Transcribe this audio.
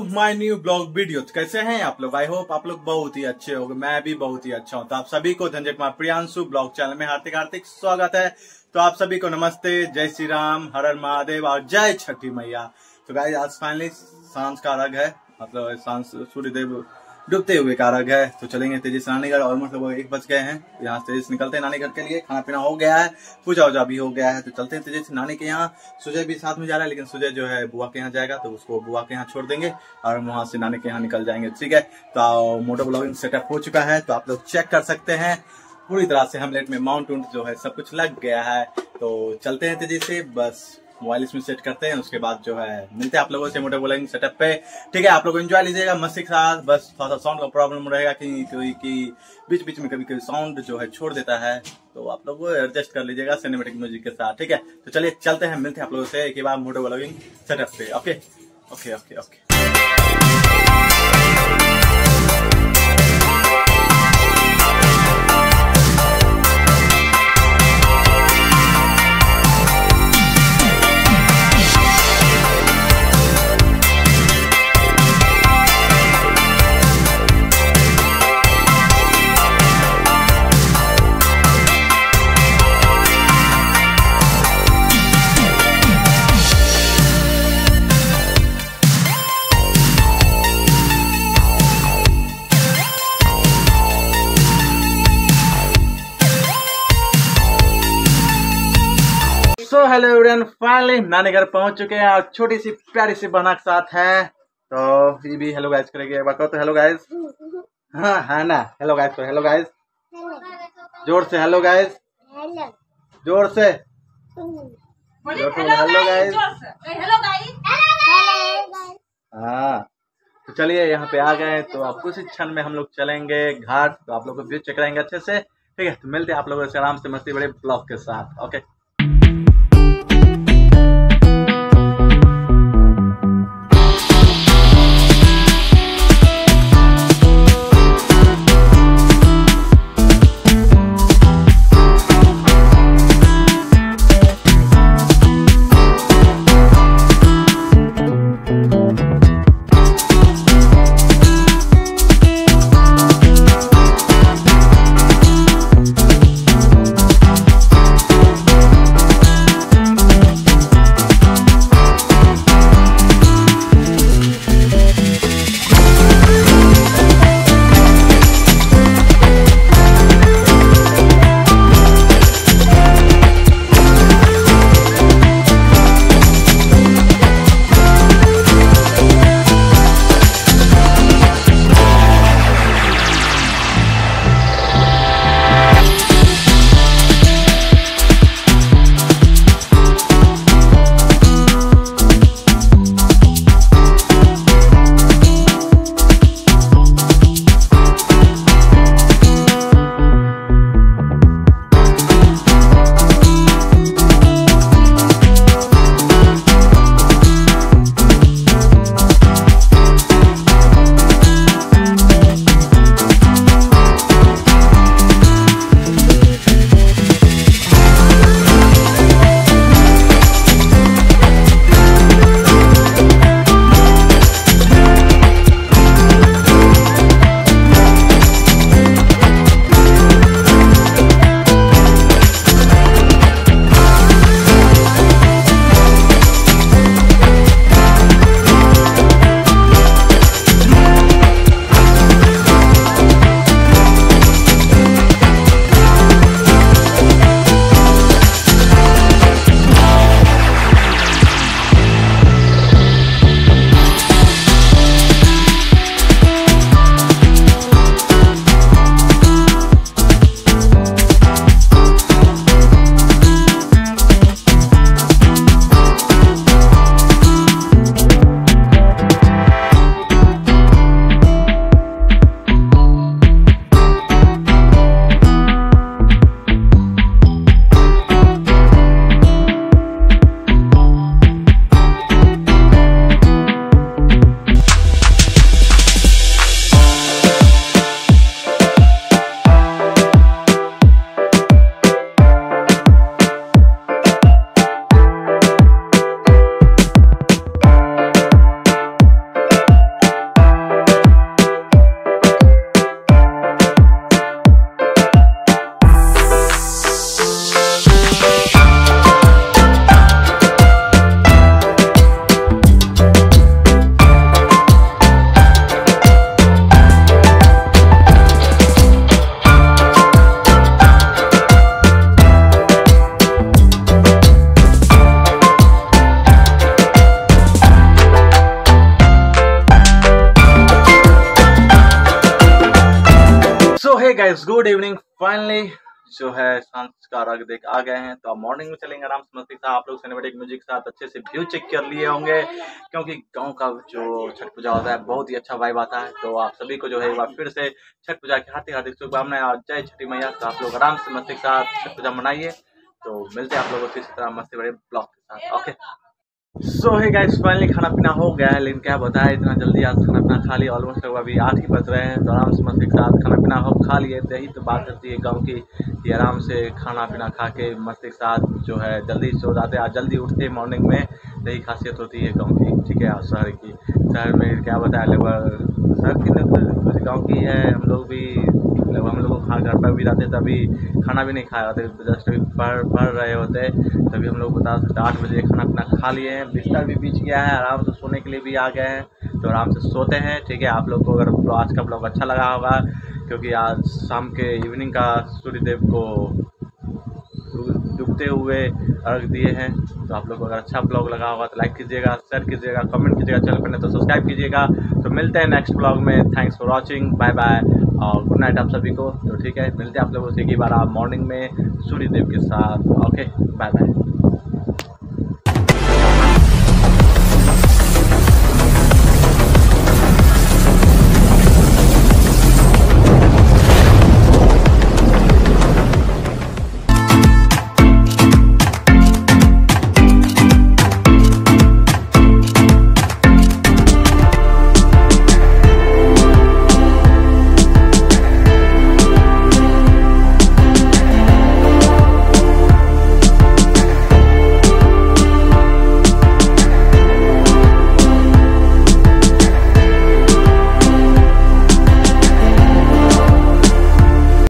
My new blog video. तो कैसे हैं आप लोग? आई होप आप लोग बहुत ही अच्छे होंगे। मैं भी बहुत ही अच्छा हूं। तो आप सभी को धनंजय कुमार प्रियांशु ब्लॉग चैनल में हार्दिक हार्दिक स्वागत है। तो आप सभी को नमस्ते, जय श्री राम, हर हर महादेव और जय छठी मैया। तो गाइस आज फाइनली सांझ का अर्घ है, मतलब सांझ सूर्यदेव डूबते हुए का अर्घ है। तो चलेंगे तेजी से नानी घर। ऑलमोस्ट लोग 1 बज गए हैं। यहाँ से तेजी से निकलते हैं नानी घर के लिए। खाना पीना हो गया है, पूजा वूजा भी हो गया है। तो चलते हैं तेजी से नानी के यहाँ। सुजय भी साथ में जा रहा है, लेकिन सुजय जो है बुआ के यहाँ जाएगा, तो उसको बुआ के यहाँ छोड़ देंगे और वहां से नानी के यहाँ निकल जाएंगे। ठीक है, तो मोटो ब्लॉगिंग सेटअप हो चुका है, तो आप लोग चेक कर सकते हैं। पूरी तरह से हेमलेट में माउंट जो है सब कुछ लग गया है। तो चलते हैं तेजी से, बस मोबाइल इसमें सेट करते हैं। उसके बाद जो है मिलते हैं आप लोगों से मोटो ब्लॉगिंग सेटअप पे। ठीक है, आप लोग एंजॉय लीजिएगा मस्ती के साथ। बस थोड़ा सा साउंड का प्रॉब्लम रहेगा कि बीच बीच में कभी कभी साउंड जो है छोड़ देता है, तो आप लोग एडजस्ट कर लीजिएगा सिनेमेटिक म्यूजिक के साथ। ठीक है, तो चलिए चलते हैं, मिलते हैं आप लोगों से एक बार मोटो ब्लॉगिंग सेटअप पे। Okay okay okay okay. So hello everyone, finally नानी घर पहुंच चुके हैं और छोटी सी प्यारी सी बहना के साथ है। तो ये भी हेलो गाइस करेगी। एक बार तो हेलो गाइस। हाँ है ना, हेलो गाइस तो हेलो गाइस, जोर से हेलो गाइस, जोर से हेलो गाइस। हाँ तो चलिए यहाँ पे आ गए, तो अब कुछ ही क्षण में हम लोग चलेंगे घाट। तो आप लोग को व्यू चेक कराएंगे अच्छे से। ठीक है, तो मिलते हैं आप लोगों से आराम से मस्ती बड़े ब्लॉग के साथ। Okay. Guys, good evening. Finally जो है सांझ का रंग देख आ गए हैं, तो अब मॉर्निंग में चलेंगे आराम से मस्ती के साथ। आप लोग सिनेमेटिक म्यूजिक के साथ अच्छे से व्यू चेक कर लिए होंगे, क्योंकि गांव का जो छठ पूजा होता है बहुत ही अच्छा वाइब आता है। तो आप सभी को जो है एक बार फिर से छठ पूजा की हार्दिक हार्दिक शुभकामनाएं और जय छठी मैया। तो आप लोग आराम से मस्ती के साथ छठ पूजा मनाइए। तो मिलते हैं आप लोगों से इसी तरह मस्ती बड़े ब्लॉग के साथ। ओके, सो है गाइस, फाइनली खाना पीना हो गया है, लेकिन क्या बताया इतना जल्दी आज खाना पीना खा लिया। ऑलमोस्ट लगभग अभी 8 ही बज रहे हैं, तो आराम से मस्ती के साथ खाना पीना हो खा लिए। तो यही तो बात होती है गाँव की, कि आराम से खाना पीना खा के मस्ती के साथ जो है जल्दी सो जाते हैं, आज जल्दी उठते हैं मॉर्निंग में। यही खासियत होती है गाँव की, ठीक है। और शहर की, शहर में क्या बताया लगभग शहर की कुछ गाँव की है। हम लोग भी लगभग हम लोग खा घर पर भी रहते, तभी खाना भी नहीं खाए होते, जस्ट अभी पढ़ रहे होते, तभी हम लोग बता सकते 8 बजे खाना पीना खा लिए हैं। बिस्तर भी बीच गया है, आराम से सोने के लिए भी आ गए हैं, तो आराम से सोते हैं, ठीक है। आप लोग को अगर आज का ब्लॉग अच्छा लगा होगा, क्योंकि आज शाम के इवनिंग का सूर्यदेव को डूबते हुए अर्घ दिए हैं। तो आप लोग को अगर अच्छा ब्लॉग लगा होगा तो लाइक कीजिएगा, शेयर कीजिएगा, कमेंट कीजिएगा, चैनल पर नहीं तो सब्सक्राइब कीजिएगा। तो मिलते हैं नेक्स्ट ब्लॉग में। Thanks for watching, bye bye और गुड नाइट आप सभी को। तो ठीक है, मिलते हैं आप लोगों से एक ही बार आप मॉर्निंग में सूर्यदेव के साथ। Okay, bye bye.